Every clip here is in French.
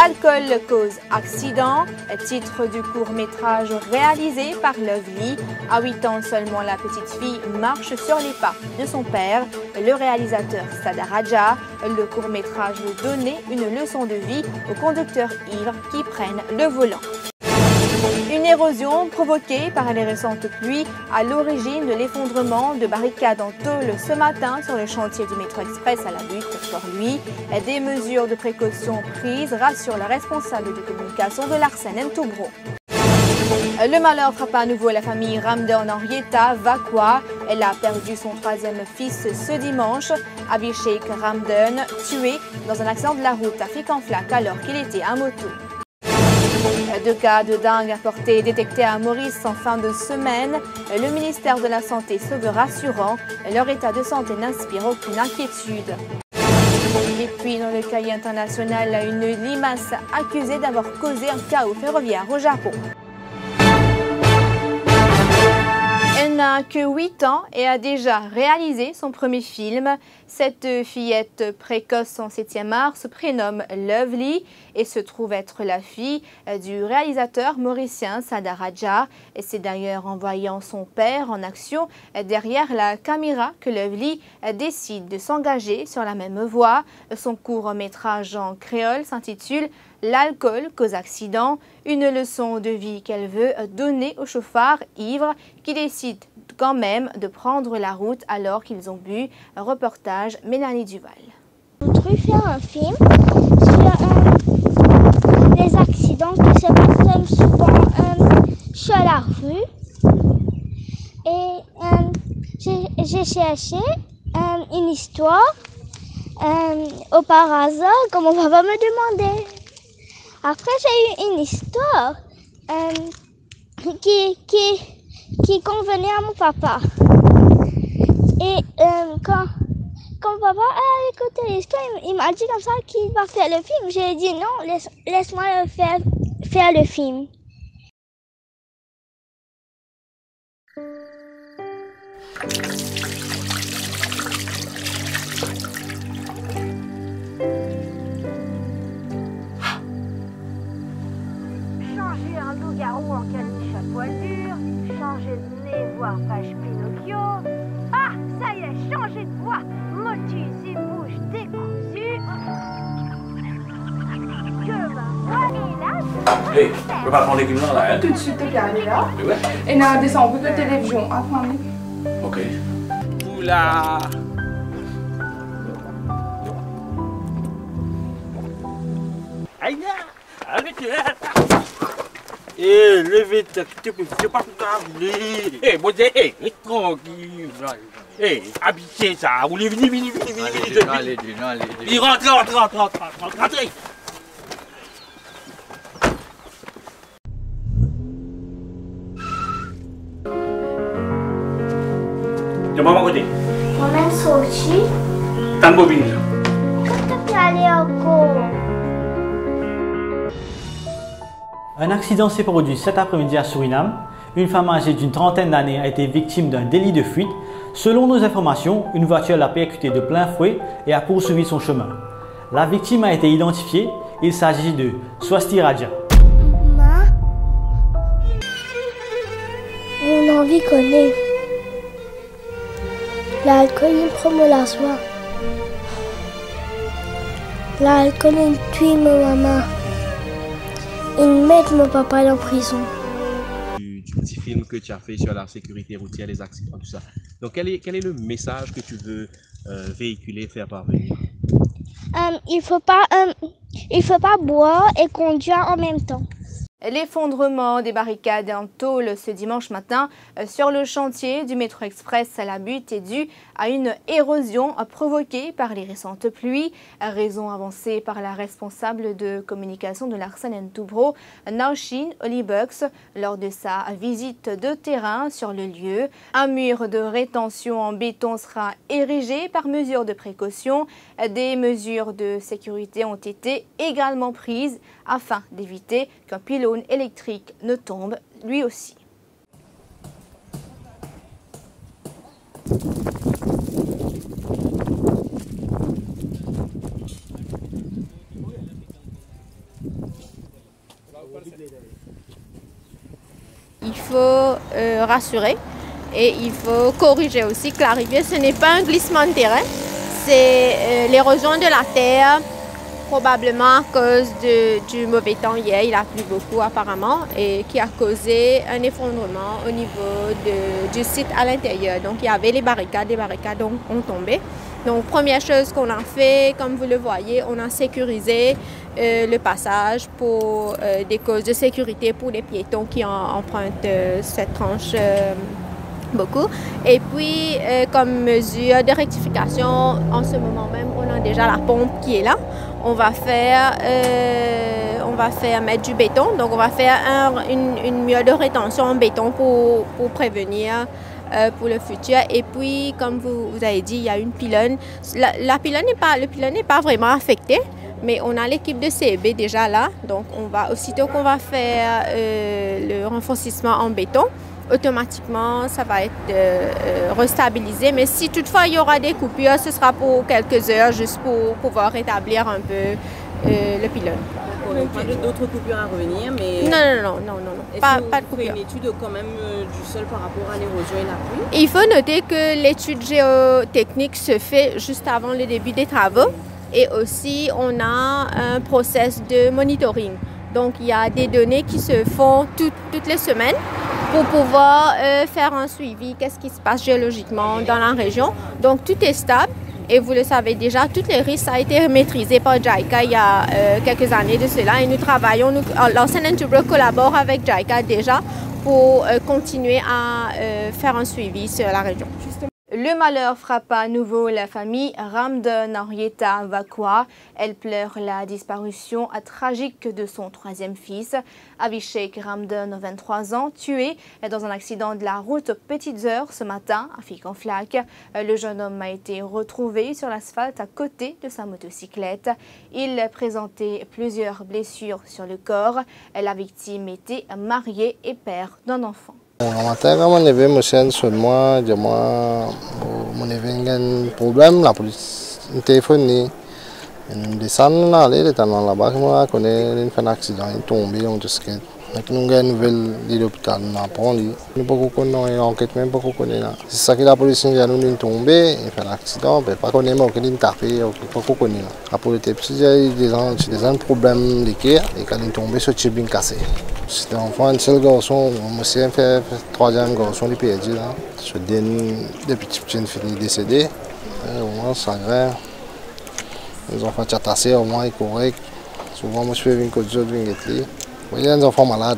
L'alcool cause accident, titre du court-métrage réalisé par Lovely. À 8 ans seulement, la petite fille marche sur les pas de son père, le réalisateur Sada Raja. Le court-métrage veut donner une leçon de vie aux conducteurs ivres qui prennent le volant. Une érosion provoquée par les récentes pluies à l'origine de l'effondrement de barricades en tôle ce matin sur le chantier du métro express à la butte. Pour lui, des mesures de précaution prises rassurent le responsable de communication de l'Arsène Toubro. Le malheur frappe à nouveau la famille Ramdan Henrietta Vakwa. Elle a perdu son troisième fils ce dimanche, Abhishek Ramdan, tué dans un accident de la route à Ficanflac alors qu'il était à moto. 2 cas de dengue importés détectés à Maurice en fin de semaine. Le ministère de la Santé se veut rassurant. Leur état de santé n'inspire aucune inquiétude. Et puis, dans le cahier international, une limace accusée d'avoir causé un chaos ferroviaire au Japon. Elle n'a que 8 ans et a déjà réalisé son premier film. Cette fillette précoce en 7e art se prénomme Lovely et se trouve être la fille du réalisateur mauricien Sada Raja. Et c'est d'ailleurs en voyant son père en action derrière la caméra que Lovely décide de s'engager sur la même voie. Son court-métrage en créole s'intitule L'alcool cause accident, une leçon de vie qu'elle veut donner aux chauffards ivres qui décident quand même de prendre la route alors qu'ils ont bu. Reportage Mélanie Duval. Je voudrais faire un film sur les accidents qui se passent souvent sur la rue. Et j'ai cherché une histoire au par hasard, comme mon papa me demandait. Après, j'ai eu une histoire qui convenait à mon papa. Et quand papa a écouté l'histoire, il m'a dit comme ça qu'il va faire le film. J'ai dit non, laisse-moi faire le film. Changer un loup-garou en caniche à poil dur, changer de nez, voir page Pinocchio. Ah, ça y est, changer de voix, motus et bouche décousue. Que ma voix est là. Hé, je peux pas prendre l'équipement là, hein? Tout de suite, t'es calé là. Ouais. Et là, descend un peu de télévision. Attends. Ok. Oula! Aïe! Arrête! Eh, levez-toi, tu peux pas parler. Eh, bon Dieu, tranquille. Eh, habitez ça. Vous voulez venir. Allez, Rentrez. De mon côté. On est sorti. T'as une bobine là. Quand t'es allé encore? Un accident s'est produit cet après-midi à Suriname. Une femme âgée d'une trentaine d'années a été victime d'un délit de fuite. Selon nos informations, une voiture l'a percutée de plein fouet et a poursuivi son chemin. La victime a été identifiée. Il s'agit de Swasti Raja. Ma, mon envie connaît. L'alcool il promeut la soie. L'alcool il tue ma maman. Il met mon papa en prison. Du petit film que tu as fait sur la sécurité routière, les accidents, tout ça. Donc, quel est le message que tu veux véhiculer, faire parvenir? Il faut pas boire et conduire en même temps. L'effondrement des barricades en tôle ce dimanche matin sur le chantier du métro express à la butte est dû à une érosion provoquée par les récentes pluies. Raison avancée par la responsable de communication de l'Arsène Toubro, Naushin Olibux, lors de sa visite de terrain sur le lieu. Un mur de rétention en béton sera érigé par mesure de précaution. Des mesures de sécurité ont été également prises afin d'éviter qu'un pylône électrique ne tombe lui aussi. faut rassurer et il faut corriger aussi, clarifier. Ce n'est pas un glissement de terrain, c'est l'érosion de la terre, probablement à cause du mauvais temps hier. Il a plu beaucoup apparemment et qui a causé un effondrement au niveau du site à l'intérieur. Donc il y avait les barricades ont tombé. Donc première chose qu'on a fait, comme vous le voyez, on a sécurisé le passage pour des causes de sécurité pour les piétons qui empruntent cette tranche beaucoup. Et puis comme mesure de rectification, en ce moment même, on a déjà la pompe qui est là. On va faire mettre du béton, donc on va faire une mur de rétention en béton pour prévenir pour le futur. Et puis, comme vous avez dit, il y a une pylône. Le pylône n'est pas vraiment affecté, mais on a l'équipe de CEB déjà là. Donc, aussitôt qu'on va faire le renforcement en béton, automatiquement, ça va être restabilisé. Mais si toutefois il y aura des coupures, ce sera pour quelques heures, juste pour pouvoir rétablir un peu le pylône. Pas d'autres coupures à revenir, mais... Non. Pas de coupure. Une étude quand même du sol par rapport à l'érosion et la pluie? Il faut noter que l'étude géotechnique se fait juste avant le début des travaux. Et aussi, on a un process de monitoring. Donc, il y a des données qui se font toutes les semaines pour pouvoir faire un suivi, qu'est-ce qui se passe géologiquement dans la région. Donc, tout est stable. Et vous le savez déjà, tous les risques ont été maîtrisés par JICA il y a quelques années de cela. Et nous travaillons, l'ancien Intubro collabore avec JICA déjà pour continuer à faire un suivi sur la région. Le malheur frappa à nouveau la famille Ramdon Henrietta Vakwa. Elle pleure la disparition tragique de son troisième fils, Avishek Ramdon, 23 ans, tué dans un accident de la route aux petites heures ce matin à Ficonflac. Le jeune homme a été retrouvé sur l'asphalte à côté de sa motocyclette. Il présentait plusieurs blessures sur le corps. La victime était mariée et père d'un enfant. Le matin, quand mon neveu me sonne sur moi, dis-moi, mon neveu a un problème, la police me téléphone. Je descends là, il est là-bas, je connais, il fait un accident, il est tombé, on te skate. Nous avons une nouvelle de l'hôpital, nous avons beaucoup connu, enquête même beaucoup connu. C'est ça que la police nous est tombé, il fait un accident, mais pas connaît, mais il est tapé, beaucoup connu. La police est petit, il y a des problèmes de cœur, et quand il est tombé, ce type est cassé. C'était un enfant, un seul garçon, monsieur fait troisième garçon, il est perdu là. Ce dernier, depuis petit, il finit décédé. Au moins, ça grave. Les enfants tassés, au moins, ils correct. Souvent, moi, je fais une côte de vie. Il y a des enfants malades.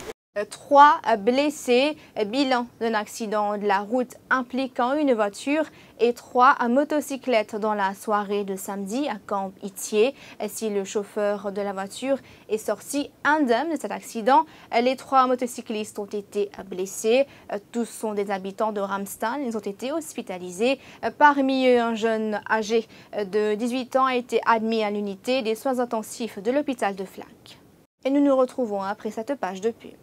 3 blessés, bilan d'un accident de la route impliquant une voiture et 3 motocyclettes dans la soirée de samedi à Camp-Itier. Si le chauffeur de la voiture est sorti indemne de cet accident, les 3 motocyclistes ont été blessés. Tous sont des habitants de Ramstein. Ils ont été hospitalisés. Parmi eux, un jeune âgé de 18 ans a été admis à l'unité des soins intensifs de l'hôpital de Flac. Et nous nous retrouvons après cette page de pub.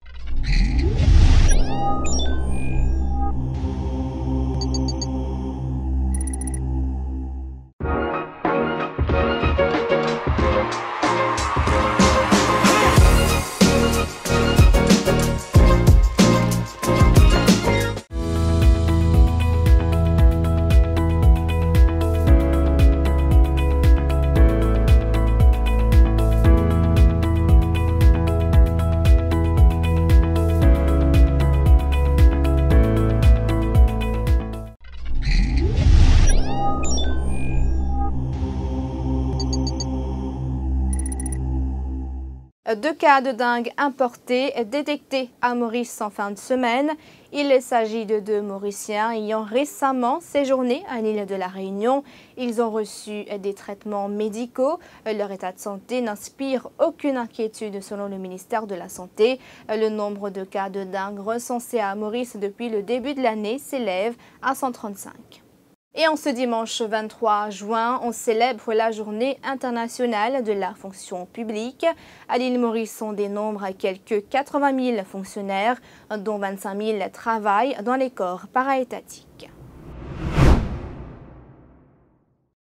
Deux cas de dengue importés détectés à Maurice en fin de semaine. Il s'agit de 2 Mauriciens ayant récemment séjourné à l'île de la Réunion. Ils ont reçu des traitements médicaux. Leur état de santé n'inspire aucune inquiétude selon le ministère de la Santé. Le nombre de cas de dengue recensés à Maurice depuis le début de l'année s'élève à 135. Et en ce dimanche 23 juin, on célèbre la journée internationale de la fonction publique. À l'île Maurice, on dénombre quelques 80 000 fonctionnaires, dont 25 000 travaillent dans les corps paraétatiques.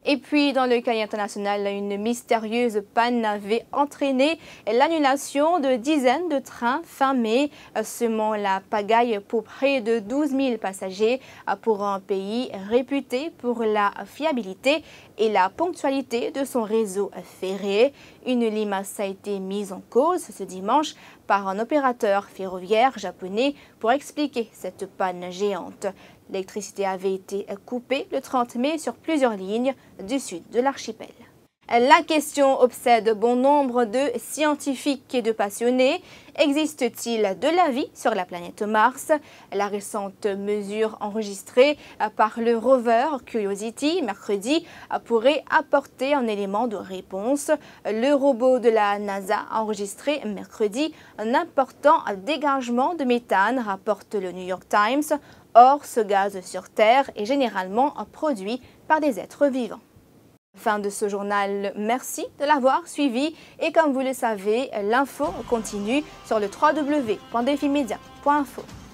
Et puis, dans le cahier international, une mystérieuse panne avait entraîné l'annulation de dizaines de trains fin mai, semant la pagaille pour près de 12 000 passagers pour un pays réputé pour la fiabilité et la ponctualité de son réseau ferré. Une limace a été mise en cause ce dimanche par un opérateur ferroviaire japonais pour expliquer cette panne géante. L'électricité avait été coupée le 30 mai sur plusieurs lignes du sud de l'archipel. La question obsède bon nombre de scientifiques et de passionnés. Existe-t-il de la vie sur la planète Mars? La récente mesure enregistrée par le rover Curiosity mercredi pourrait apporter un élément de réponse. Le robot de la NASA a enregistré mercredi un important dégagement de méthane, rapporte le New York Times. Or, ce gaz sur Terre est généralement produit par des êtres vivants. Fin de ce journal, merci de l'avoir suivi et comme vous le savez, l'info continue sur le www.defimedia.info.